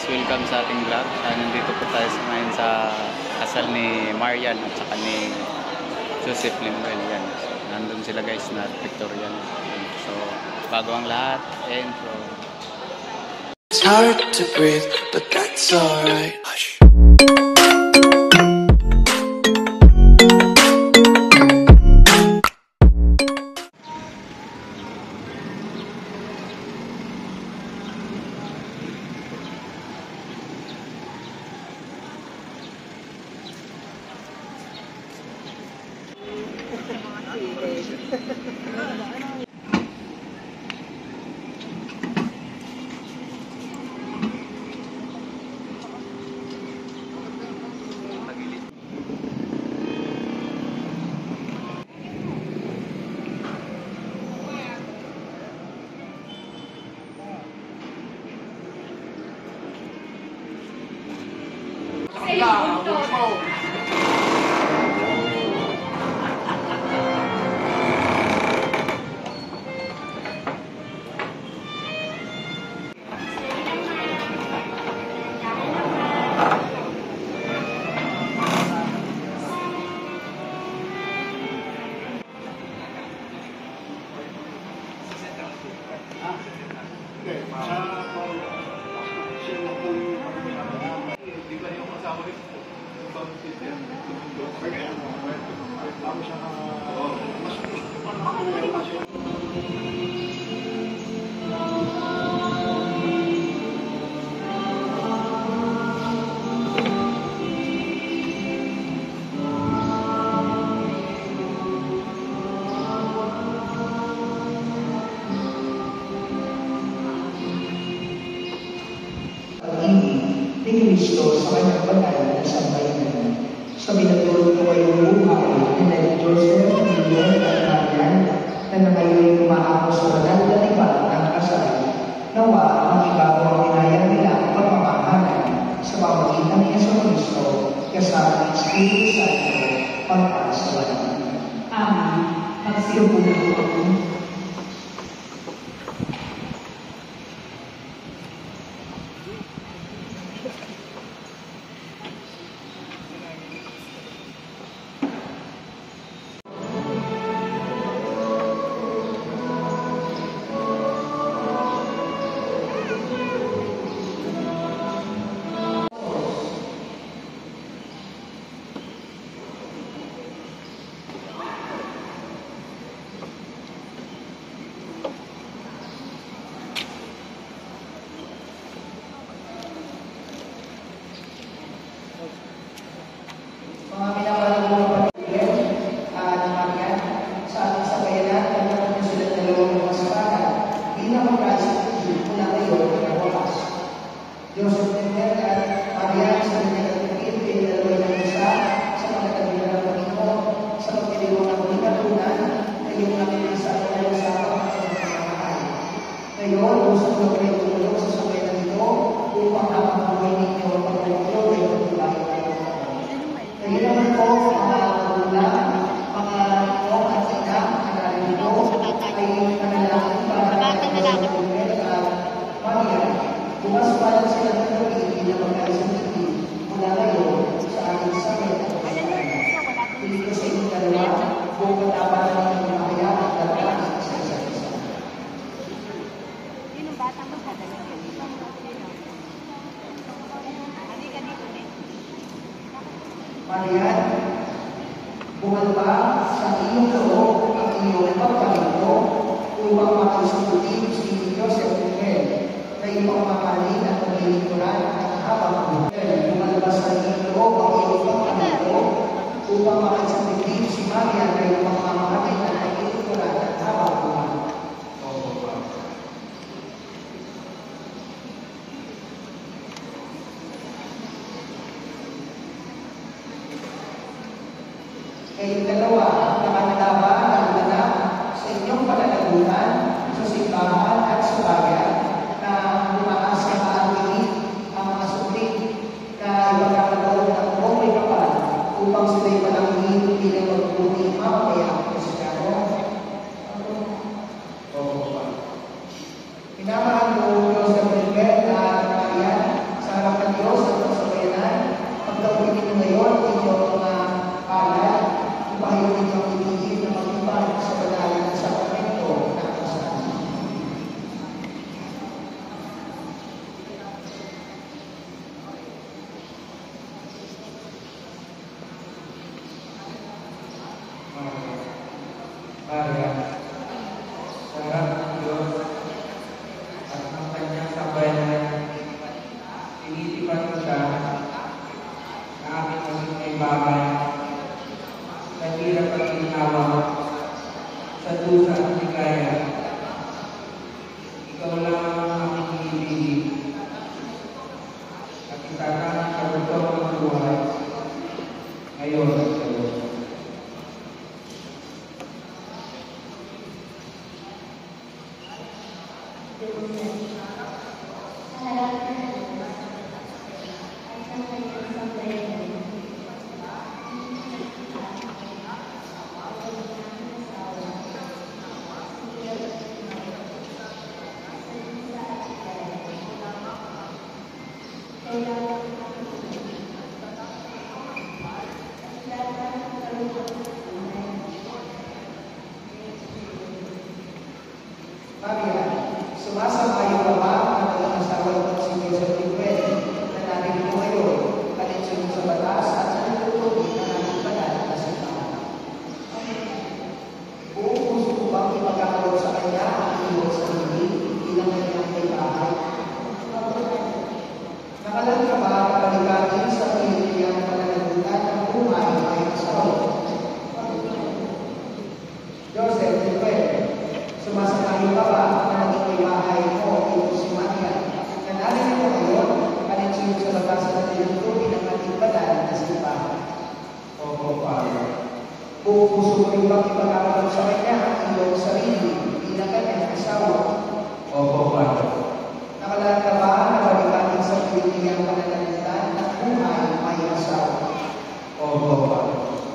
welcome sa ating vlog. Nandito po tayo ngayon sa kasal ni Marian at saka ni Joseph Limuel. Yan. So, nandun sila guys na Victorian. So, bago ang lahat, intro. It's hard to breathe, but that's alright. Hush. Ni Kristo sa kanyang banal na sambayanan. Sa binatulog ko kayong buhay na Joseph, Miguel at Marian na nangayon umaako sa banal na lipat ng kasal. Nawa ang ibago ang pinayang nila ang pagmamahalan sa pamagitan ni Yesu Kristo kasama ng Espiritu Santo pagpasawalan. Amen. Magsiupo na po. Mga pinapalong mga pag-ibig at Marian sa ating sabayanan at ang sulat na loob ng kasalanan bilang mag-rasip mula ngayon ang wakas. Joseph Limuel at Marian sa kanyang katipid pinalaway ng isa sa pagkatabihan ng Panginoon sa pagkiliwang ng pinatunan na iyong nakinasa at nalasawa ang pagmamahal. Ngayon, gusto ko na kayo tumulong sa sabayanan ito upang napabuhay ninyo ang pagkaliwang ay pagkulayan. Kaya naman po, mga magulang, mga iyong at ina, ang ito ay manalangin para sa Limuel at Marian. Bukas pa lang sila ng gabi, bilang magkaisang hindi mula ngayon sa ating sakit at kasalanan. Pili ko sa inyong dalawa, buong katabaran ng mga kaya at dalawa sa isa't isa. Yung bata mo sa dalawa. Marian, bumalba sa iyong loob ang iyong pagkalinto upang makasubutin si Joseph Limuel na iyong mamahalin at paglilingkuran at habang buhay. Bumalba sa iyong loob ang iyong pagkalinto upang makasubutin si Marian na iyong mamahalin at paglilingkuran at habang buhay. Kayong dalawa, nakanalaba ang anak sa inyong pananagutan sa simbahan at sa bayan na lumakas sa maagilit ang mga suplit na ipagkakaloon ng buong may kapal upang sila'y palangin bilang magbubuti mamaya ang Kristyano. Minamahal mo Joseph Limuel at Marian sa Maria, sa harap ng Diyos at ng kanyang sambayanan, tinitipan ko siya na aking maging may bagay sa hirap at ginawa, sa dusa at ligaya. Ikaw lang ang aking ibigin at isarang sa butong ng buhay ngayon at sa Diyos. Maria, sumasang-ayon ka ba ang mga asawa ng si Joseph Limuel na narinig mo ngayon, kalinsunod sa batas at sa nagtutuloy ng ating banal na simbahan? Buong puso ko bang ipagkakaroon sa kanya ang iyong sarili bilang kanyang may bahay? Nakalan ka ba na paligagin sa piniliyang pananagutan ng buhay ay asawa? Joseph Limuel, sumasang-ayon ka ba na naging may bahay mo ito si Maria na narinig mo ngayon, kalinsunod sa labas at nilulutuin ng ating banal na simbahan? Opo, Father. Buong puso mo rin bang ipagkakaroon sa kanya ang iyong sarili bilang kanyang asawa? Opo, Father. Nakalaan ka ba na paligagin sa piniliyang pananagutan ng buhay ay asawa? Opo, Father.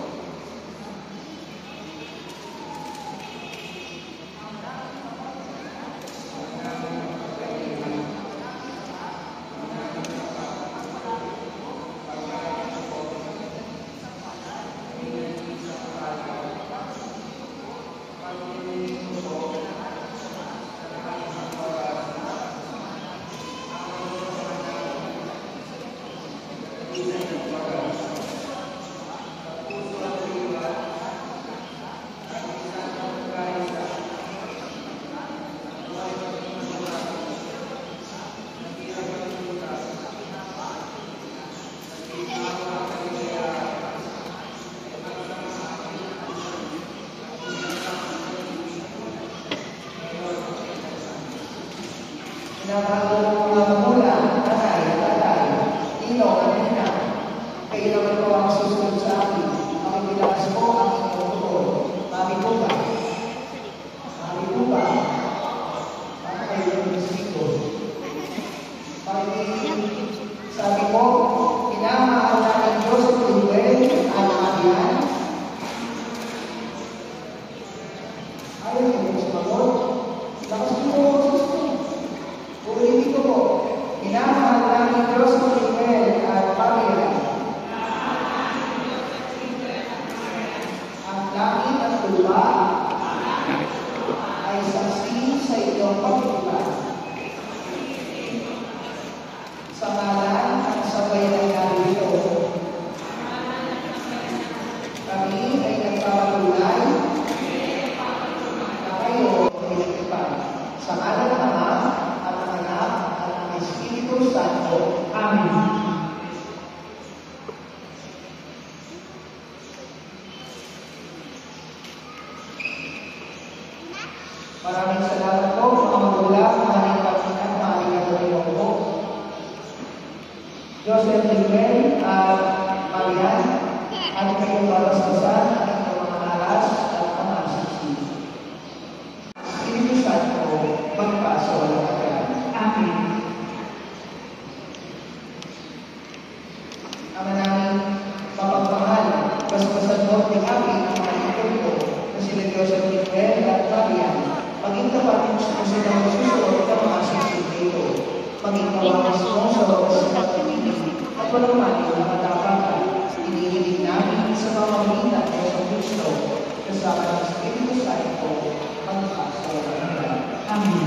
Pinapahalo ng mga magulang, nanay, tatay, ninong at nina, kayo naman po ang susunod sa akin. Makikilakas po ang inyong bukod. Mami po ba? Mami po ba? Baka kayo ng bisito. Sabi mo, pinamahal na ng Diyos at Limuel at Marian. Ayaw niyo po sumagot. Lakas po po. Ulitin ko po, minamahal namin Diyos ng Limuel at Marian. Ang langit at lupa ay saksi sa inyong pagtutupad. Sa ngalan ng sabay ng narito, kami ay nagpapatunay na kayo ay nagtupad. Sa ngalan ng Ama, Espiritu Santo. Amen. Maraming salamat po mga magulang, maraming pagkinan, maraming katuloy po. Joseph Limuel at Marian, at kayong babastusan ang inyong mga aras at mga sisi. Espiritu Santo, magpaso ng kagalan. Amen. Ama namin mapagmahal, basbasan mo at amin ang mga ito na sila Joseph Limuel at Marian, maging tapat mo sa silang susunod ng mga sisig dito, maging kawakas mo sa wakas ng pagpili at walang mali na matapakan, inihiling namin sa mga mamita ng sa Kristo, kasama ng Espiritu Santo, magpaso ng kagalan. Amen.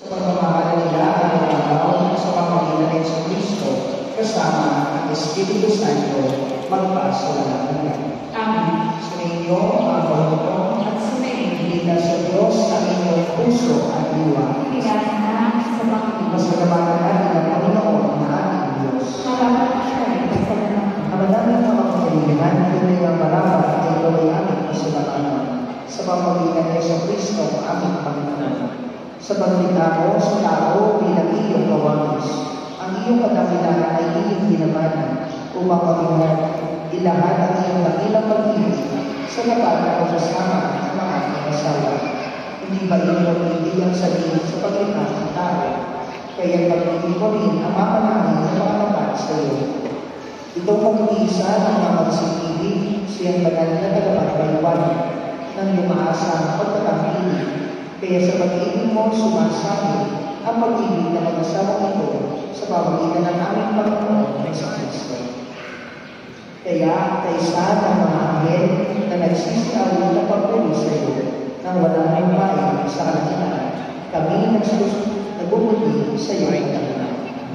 Pagmamahala nila araw-araw sa pamamagitan ng Kristo kasama ang Espiritu Santo magpasawalang hanggan. Amen. Sumainyo ang Panginoon At sumayin, Pinila sa Diyos ang inyong puso at diwa. pinanganak sa Panginoon. Masalamatan natin ang Panginoon na ating Diyos. Salamat siya ay kasalanan. Ang madaming mga kapaligiran, tunay ng marapat ay ito ay aming pasulatan sa pamamagitan ng Yesu Kristo ang aming Panginoon. Sa paglita mo sa tao bilang iyong kawangis, ang iyong kadakilaan ay iyong ginamanan upang mabigat ilahat ang iyong dakilang pag-ibig sa lapat na pagkasama ng mga ating asawa. Hindi ba iyong hindi ang sabihin sa paglita ng tao? Kaya pag-ibig ko rin ang mamanahin ng mga lapat sa iyo. Itong pag-iisa ng mga magsipili, siyang banal na tagapagpaliwanag ng lumaasang pagkakapili. Kaya sa pag-ibig mo sumasabi ang pag-ibig na mag-asawang ito sa pamamagitan ng aming Panginoon ng sa Kristo. Kaya kaisa ng mga anghel na nagsisiawit na pagpuli sa iyo nang walang hangpain sa kanilang, kami nagbubuli sa iyo ay kanilang.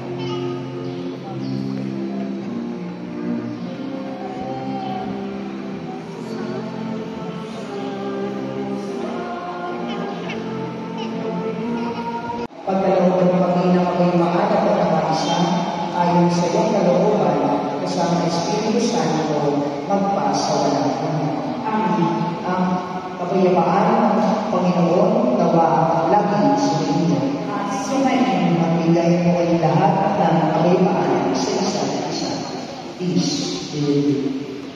Pagkalooban kami na maging maalat at nakaisa, ayon sa iyong kalooban, kasama Espiritu Santo, magpasawalang hanggan. Amen. Ang kapayapaan ng Panginoon nawa lagi sa inyo. At sumayin, Magbigay mo ay lahat ng kapayapaan sa isa't isa. Peace be with you.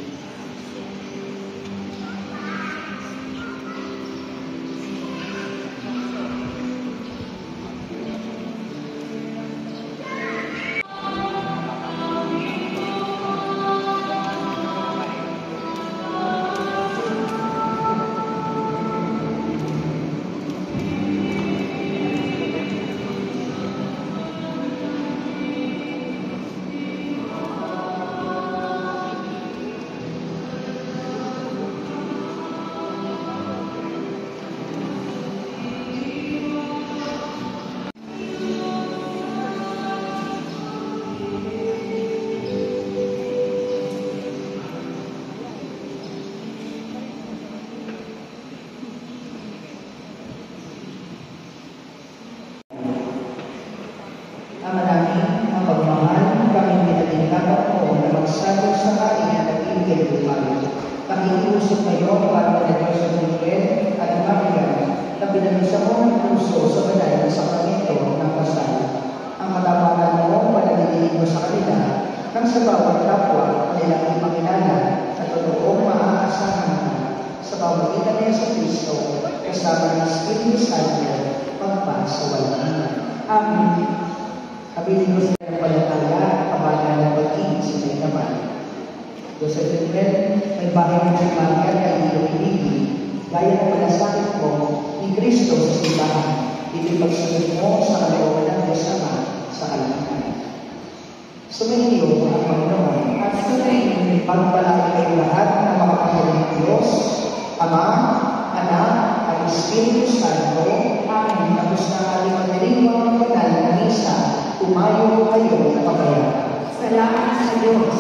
Ama namin, ang pagmamahal, kami pinagingkapan mo na magsagod sa kain at nag-ibigay ng bayan. Nakikiusap kayo para manatili sa Miguel at Maria na pinag-isa mo ng puso sa banal na sakramento ng kasal. Ang katapangan mo, panagigilin mo sa kanila nang sa bawat kapwa nilang ipakilala at totoong maaasahan ka sa pamamagitan niya sa Kristo kasama ng Espiritu Santo magpasawalang hanggan. Amen. Kabilin mo sa palataya at kabayan ng pag-ibig sa may naman. Joseph Limbel, may bahay ng Maria na iyong ibigin, gaya ng malasakit mo ni Kristo sa simbahan, ipagsunod mo sa kalooban ng Diyos Ama sa kalangitan. Sumainyo ang Panginoon at sumayin, pagpalain kayo lahat ng mga kapatid ng Diyos, Ama, Anak, at Espiritu Santo. Amen. Tapos na ating magdiriwang banal na misa, umayo kayo na kabayan. salamat sa Diyos.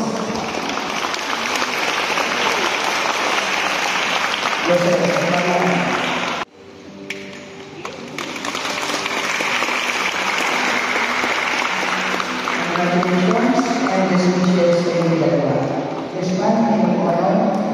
Joseph, Maria. Congratulations and this wishes in the Yes, ma'am. Thank you.